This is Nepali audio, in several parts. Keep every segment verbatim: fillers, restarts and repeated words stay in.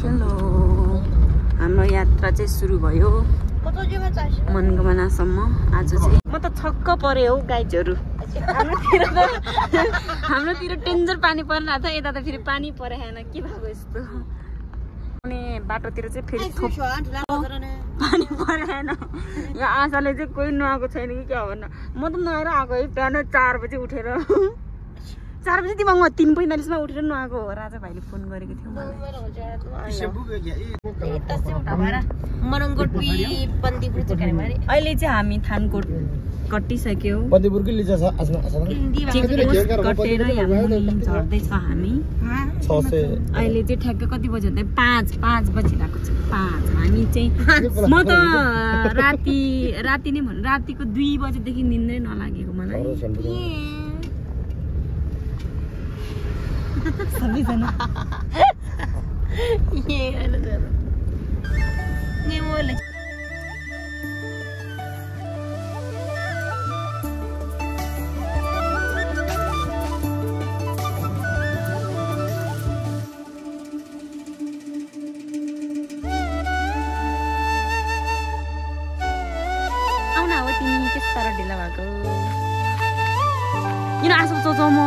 हेलो हाम्रो यात्रा चाहिँ सुरु भयो मनोकामनासम्म। आज चाहिँ म त छक्क परे हौ गाइजहरू। हाम्रोतिर त हाम्रोतिर डेन्जर पानी परिरहेको छ, यता त फेरि पानी परेन के भएको यस्तो। अनि बाटोतिर चाहिँ फेरि पानी परेन। यहाँ आशाले चाहिँ कोही नुहाएको छैन कि क्या भन्नु। म त नुहाएर आएको है, बिहान चार बजी उठेर चार बजी दिमागमा तिन पैँतालिसमा उठेर नुहाएको हो। राजा भाइले फोन गरेको थियो मलाई। अहिले चाहिँ हामी थानकोट कटिसक्यौँ, कटेर यहाँ झर्दैछ हामी। अहिले चाहिँ ठ्याक्क कति बजी हुँदै पाँच पाँच बजिरहेको छ। पाँच हामी चाहिँ म त राति राति नै भन्नु रातिको दुई बजेदेखि निन्द्रै नलागेको मलाई। सबैजना आउन अब तिमी के साह्रो ढिला भएको किन आँसु चोचो म।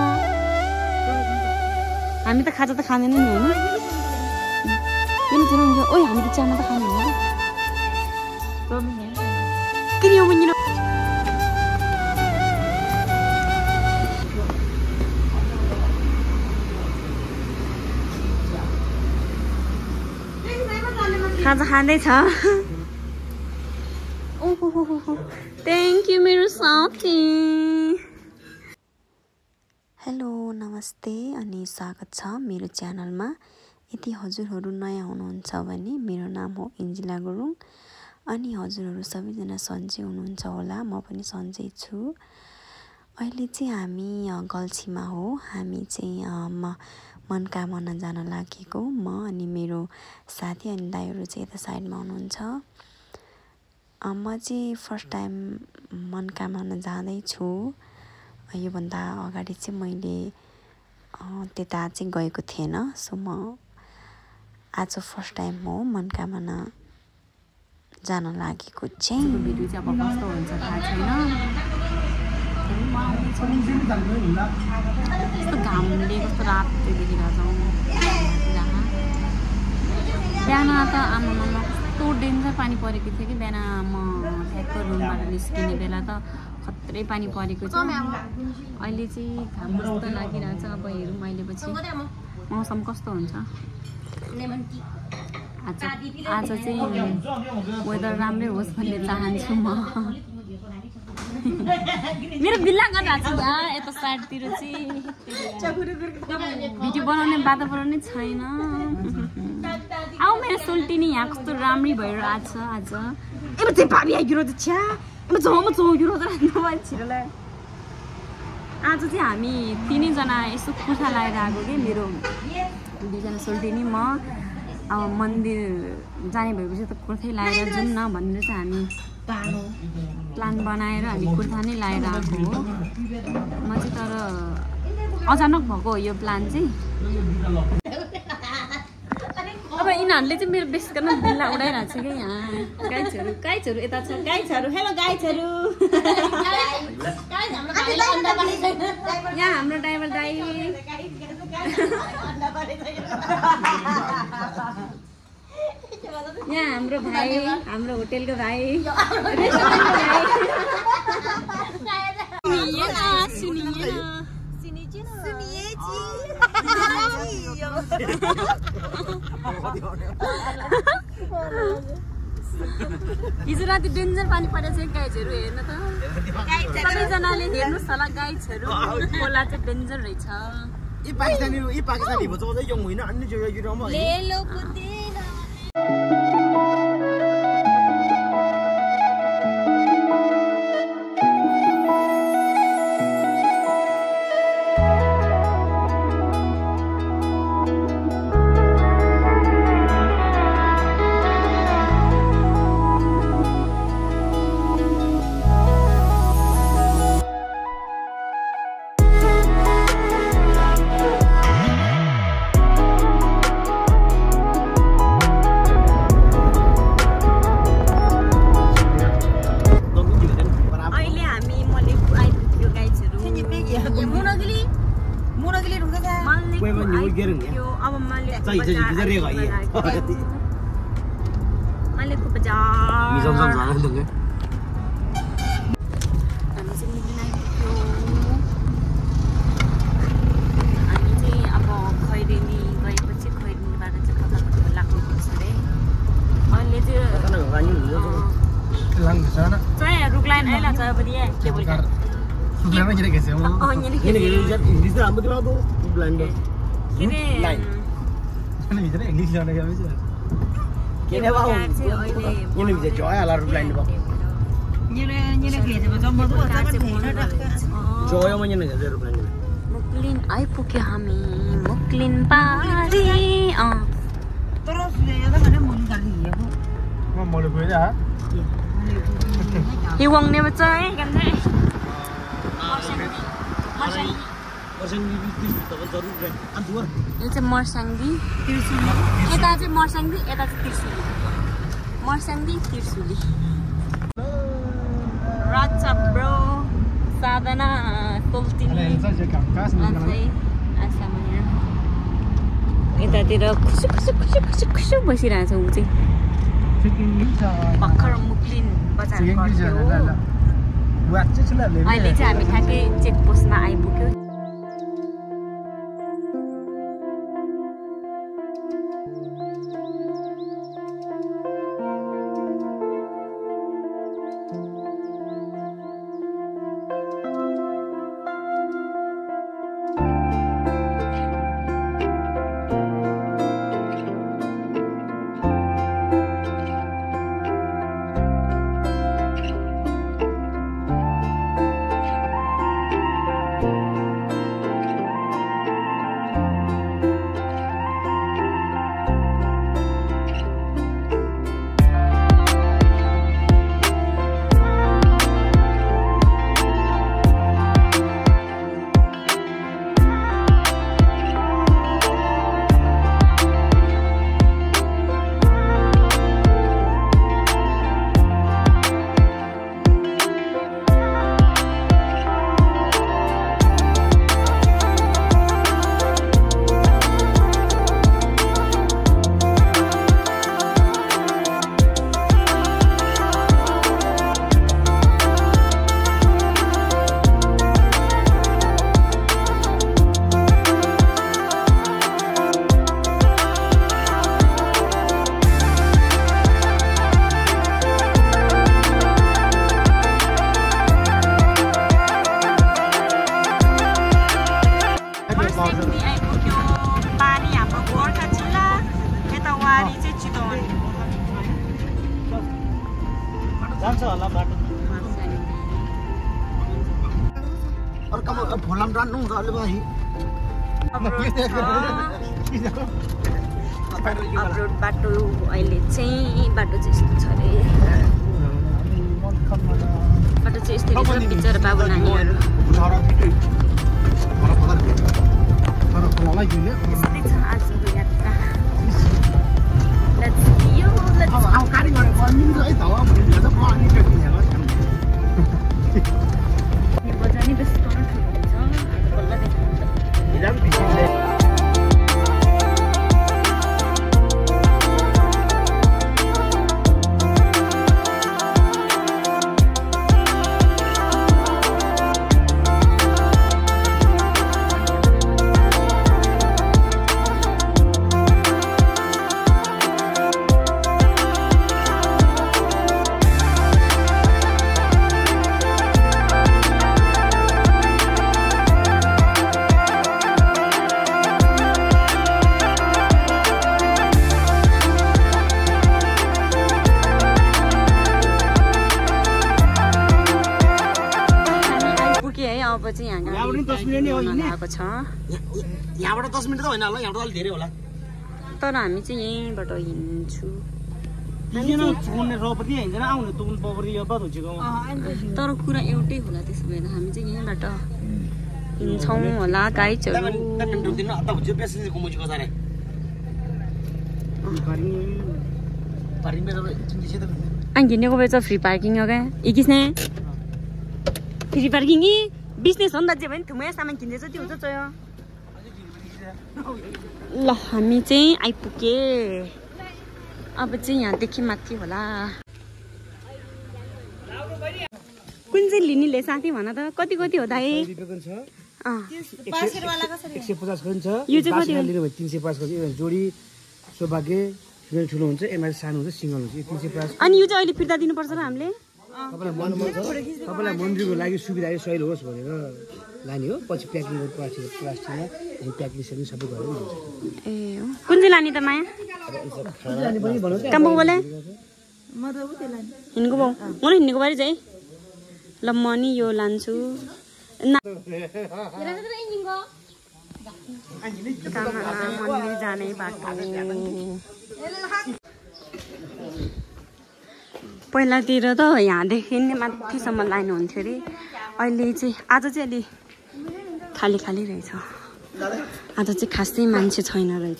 हामी त खाजा त खाँदैन नि होइन। किन छैन ओइ हामी त चियामा त खाँदैन किन यो बुझिन। खाजा खाँदैछ। ओहो थ्याङ्क यू मेरो साथी। हेलो नमस्ते अनि स्वागत छ मेरो च्यानलमा। यदि हजुरहरू नयाँ हुनुहुन्छ भने मेरो नाम हो इन्जिला गुरुङ अनि हजुरहरू सबैजना सन्चै हुनुहुन्छ होला। म पनि सन्चै छु। अहिले चाहिँ हामी गल्छीमा हो। हामी चाहिँ म मनकामना जान लागेको, म अनि मेरो साथी अनि दाइहरू चाहिँ यता साइडमा हुनुहुन्छ। म चाहिँ फर्स्ट टाइम मनकामना जाँदैछु। योभन्दा अगाडि चाहिँ मैले त्यता चाहिँ गएको थिएन। सो म आज फर्स्ट टाइम हो मनकामना जान लागेको चाहिँ। भिडियो चाहिँ अब कस्तो हुन्छ थाहा छैन। कस्तो घामले कस्तो रातो देखिरहेको छ। बिहान त आमामा कस्तो डेन्जर पानी परेको थियो कि बिहान म ठ्याक्क रुमबाट निस्किने बेला त खत्रै पानी परेको छ। अहिले चाहिँ घाम कस्तो लागिरहेछ। अब हेरौँ अहिले पछि मौसम कस्तो हुन्छ। आज आज चाहिँ वेदर राम्रै होस् भन्ने चाहन्छु म। मेरो बिल्ला गरिरहेको छ यहाँ यता साइडतिर चाहिँ भिडियो बनाउने वातावरण नै छैन। आऊ मेरो सोल्टिनी यहाँ कस्तो राम्रै भइरहेको छ आज। ए चाहिँ भाबी आइगिरो त छ्या म जाउँ चौगिरो त नभए छिरोलाई। आज चाहिँ हामी तिनैजना यसो कुर्ता लगाएर आएको कि मेरो दुईजना सोल्टिनी म। अब मन्दिर जाने भएपछि त कुर्तै लगाएर जाउँ न भनेर चाहिँ हामी प्लान बनाएर हामी कुर्ता नै लगाएर आएको हो। म चाहिँ तर अचानक भएको हो यो प्लान चाहिँ। अब यिनीहरूले चाहिँ मेरो बेस गर्न बिल्ला उडाइरहेको छ क्या यहाँ। गाइजहरू गाइजहरू यता छ गाइजहरू। हेलो गाइजहरू। यहाँ हाम्रो ड्राइभर दाइ। यहाँ हाम्रो भाइ, हाम्रो होटेलको भाइ, हिजो राति डेन्जर पानी परेको छ गाइजहरू हेर्नु त। सबैजनाले हेर्नुहोस् होला गाइजहरू खोला चाहिँ डेन्जर रहेछ। 이 파키스तानी 이 파키स्तानी बच्चों को yung हुई ना अन्य जगह की रोमा ले लो पुदीना। 이제 기다려 가 이. Malibu Bazaar. Mi som som जाना है तुमने? हामी चाहिँ मिलिन आइपुग्यो। हामी चाहिँ अब खैरेनी गएपछि खैरेनीबाट चाहिँ कता कता लाग्नुपर्छ रे। अहिले चाहिँ Kana gani हो lang bisa na. चाहिँ रुकलाइन आइला छ अब दिए के बोल्छ? Sudah aja guys ya. Oh, ini Ini gini Inggris tuh rambut itu blind. के रे Ini bisa English जाने का bisa. Kene bau. Ini bisa joy ala blind bau. Nyere nyere ke चाहिँ जम्मा त अचार छैन Joy म nyene ga zero blind. मुक्लिन आइपुग्यो हामी मुक्लिन पारी अ तर सुनेको त भने मन गाली हेको म मोले गयो जा. हिवङ ने बच्चा है गन्ने Mर्साङ्गी बिस त जरुर रे. अन्त यो चाहिँ मर्साङ्गी त्रिशुली यता चाहिँ मर्साङ्गी यता चाहिँ त्रिशुली मर्साङ्गी त्रिशुली राचा ब्रो साधना सोल्टिनी अझै आसामा यहाँ यतातिर खुसु खुसु खुसु खुसु खुसु बसिरहेछ ऊ चाहिँ भर्खर मुक्लिन बजार गर्थ्यो अहिले चाहिँ हामी ठ्याक्कै चेकपोस्टमा आइपुग्यो जान्छ होला बाटो और कम फोलाम टान्नु हुन्छ अहिले भाइ अपलोड बाटो अहिले चाहिँ बाटो चाहिँ यस्तो छ रे बाटो चाहिँ यस्तो रहेछ बिचरा बाबु नानीहरू यस्तै छ आजको यात्रा Let's go, let's go. अब गाडी गरेर बन्दिन्छ है त अब भन्ने त म अनि के किनेको यो बजार नि बेसी ठुलो हुन्छ बल्ल देख्नुहुन्छ हिजो भिजिले अब चाहिँ यहाँ यहाँबाट दस मिनेट नै हो हिँड्ने आएको छ यहाँबाट दस मिनेट त होइन होला यहाँबाट अलि धेरै होला तर हामी चाहिँ यहीँबाट हिँड्छु किन छोड्ने रोपति हिँड्दैन आउने तुन पोपरी यो बात हुन्छ तर कुरा एउटै होला त्यसो भए हामी चाहिँ यहीँबाट हिँड्छौँ होला गाइडहरू anh nhìn có bây giờ free parking ok ý kiến này free parking ý business on đặt gì vậy tụi mấy sao mình kinh tế rất tiêu rất chơi ल हामी चाहिँ आइपुगे अब चाहिँ यहाँदेखि माथि होला कुन चाहिँ लिनेले साथी भन त कति कति हो दाइ एक सय पचास पनि छ यो चाहिँ कति लिनु भयो तीन सय पचास को जोडी सौभाग्य ठुलो ठुलो हुन्छ एमआर सानो हुन्छ सिंगल हुन्छ तीन सय पचास अनि यो चाहिँ अहिले फिर्ता दिनुपर्छ र हामीले तपाईँलाई मन मन छ तपाईँलाई मन्दिरको लागि सुविधा सहिलो होस् भनेर लाने हो पछि प्याकिङ गर्नु प्लास्टिक प्लास्टिकमा अनि प्याकिङ सेकिङ सबै गरेर हुन्छ ए हो कुन चाहिँ लाने त माया लाने पनि भन्नु त काम्बो बोले म त उतै लाने हिँड्को बाउ म हिँड्को बारे चाहिँ ल म नि यो लान्छु मन्दिर जाने बाटो पहिलातिर त यहाँदेखि नै माथिसम्म लाइन हुन्थ्यो अरे अहिले चाहिँ आज चाहिँ अलि खाली खाली रहेछ आज चाहिँ खासै मान्छे छैन रहेछ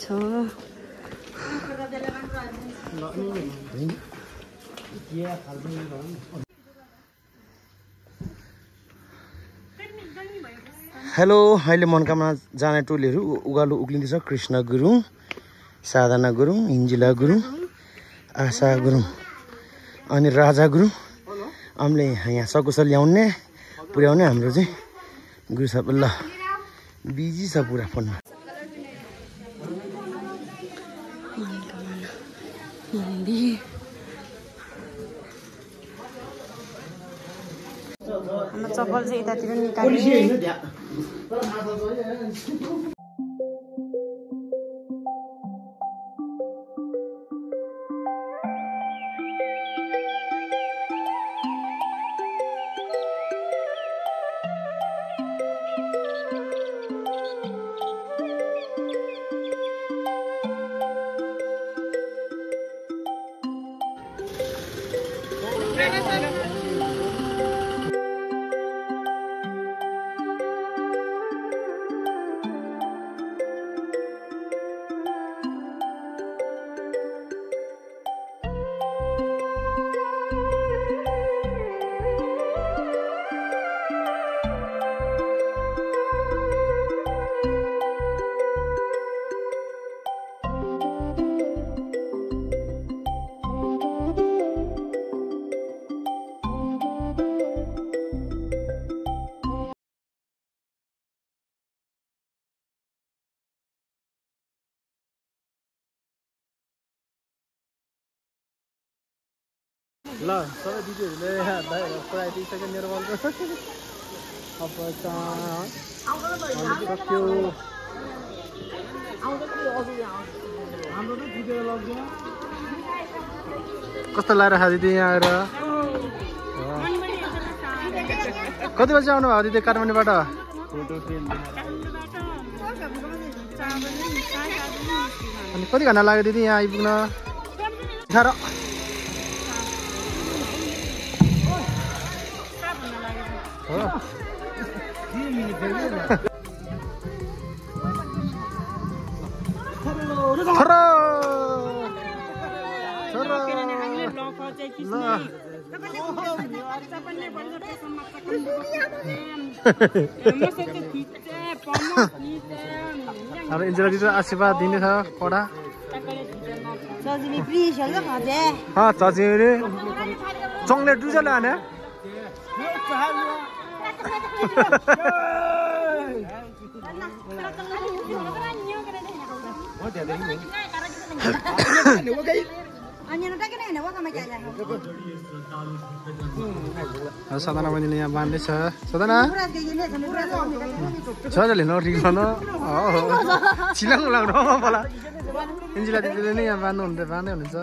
हेलो अहिले मनकामना जाने टोलीहरू उकालो उक्लिँदैछ कृष्ण गुरुङ साधना गुरुङ इन्जिला गुरुङ आशा गुरुङ अनि राजा गुरुङ हामीले यहाँ सकुशल ल्याउने पुर्याउने हाम्रो चाहिँ गुरु साहब ल बिजी छ पुरा फोनमा हाम्रो चप्पल चाहिँ यतातिर निकाल्ने ल सबै दिदीहरूले पढाइदिइसक्यो मेरो बलको अब सक्यो कस्तो लागेर खा दिदी यहाँ आएर कति बजी आउनु भयो दिदी काठमाडौँबाट अनि कति घन्टा लाग्यो दिदी यहाँ आइपुग्न साह्रो अब इन्जेला दिदी आशीर्वाद दिने छ कडा चचिनी चङ्लेट दुई लाने सदना बहिनीले यहाँ बाँध्दैछ सदना सजाले नरिक्न न छिलाङ लाग्नु होला इन्जिला दिदीले नै यहाँ बाँध्नु हुन्छ बाँध्दै हुनुहुन्छ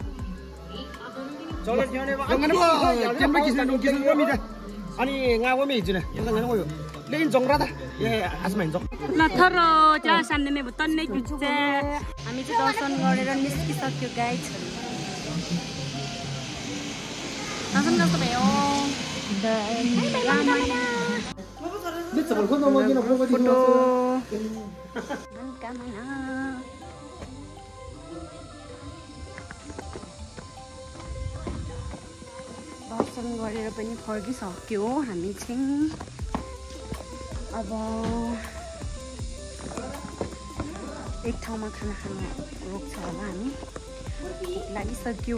अनि ngawomi june yang ngana ngoyo lein jongrada ya asmain jong ल थरो जा सामने भुतन नै गुज्जे हामी चाहिँ दर्शन गरेर निस्किसक्यो गाइस दर्शन कस्तो भयो फोटो दर्शन गरेर पनि फर्किसक्यो हामी चाहिँ अब एक ठाउँमा खाना खान रोक्छ होला हामी भोक लागिसक्यो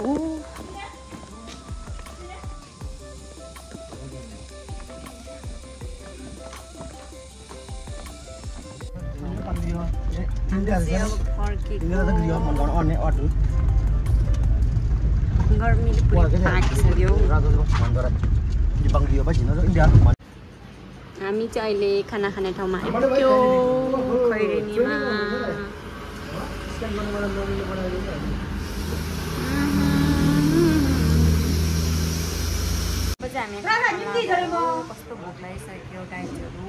गर्मीले पुरै पाकिसक्यो हामी चाहिँ अहिले खाना खाने ठाउँमा आइपुग्यो खैरेनीमा कस्तो भोक लागिसक्यो गाइजहरू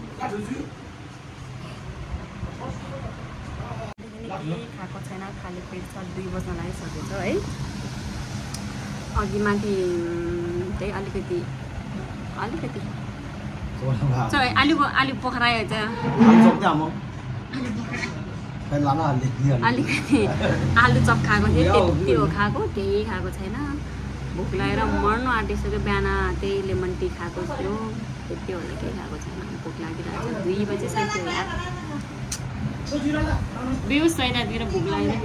खाएको छैन खाली पेट छ दुई बज्न लागिसकेको छ है अघि माथि त्यही अलिकति अलिकति आलु आलु पक्रायो अलिकति आलु चप खाएको थिएँ त्यति हो खाएको त्यही खाएको छैन भोक लागेर मर्नु आँटिसक्यो बिहान त्यही लेमन टी खाएको थियो त्यति होला केही खाएको छैन भोक लागिरहेको छ दुई बजी सक्यो यार बेहोस छ यतातिर भोक लागेर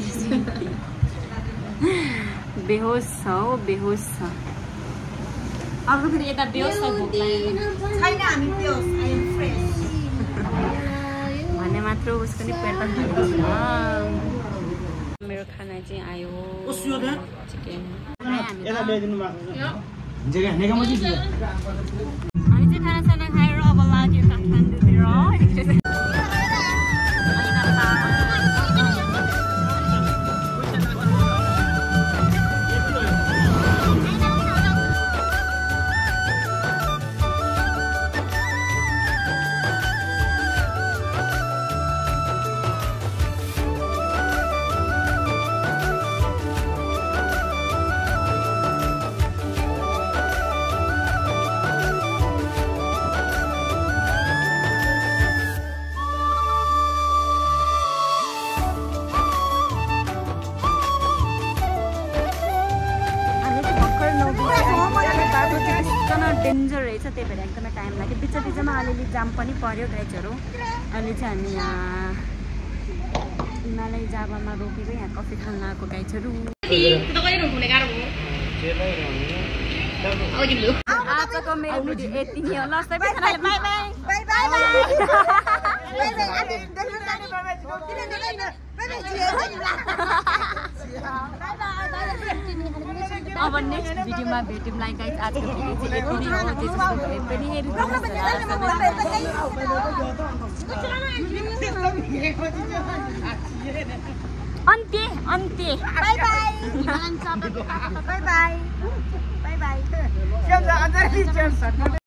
बेहोस छ हो बेहोस छ अर्को फेरि यता बेहोस छ भोक लागेर भने मात्र उसको नि पेट खाएको छ मेरो खाना चाहिँ आयो चिकन हामी चाहिँ खानासाना खाएर अब लाग्यो काठमाडौँतिर डेन्जर रहेछ त्यही भएर एकदमै टाइम लाग्यो बिच बिचमा अलिअलि जाम पनि पर्यो गाइजहरू अहिले चाहिँ हामी यहाँ हिमालय जाबामा रोकेको यहाँ कफी खान आएको गाइजहरू आजको मेरो भिडियो यति नै हो ल सबैजनाले बाई बाई बाई अब नेक्स्ट भिडियोमा भेट्यौँला गाइस आजको भिडियो चाहिँ यति नै हो जे जस्तो भए पनि अन्त्य अन्त्य bye bye bye bye bye by